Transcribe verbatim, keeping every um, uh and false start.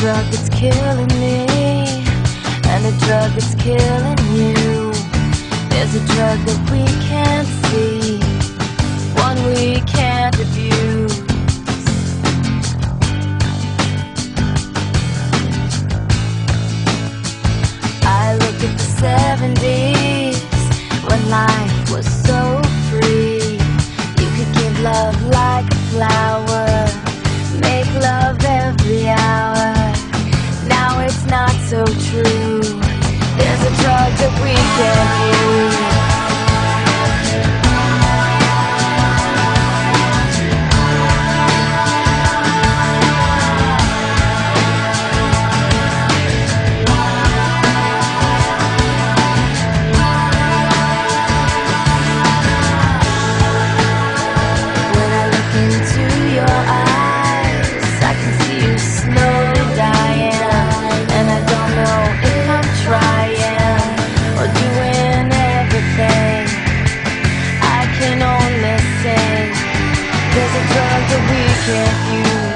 drug that's killing me, and a drug that's killing you. There's a drug that we can't see, one we can't abuse. I look at the seventies, when life was so free. You could give love like a flower, make love every hour. Now it's not so true. There's a drug that we can't use. When I look into your eyes, I can see you slowly dying, and I don't know if I'm trying or doing everything. I can only sing. There's a drug that we can't use.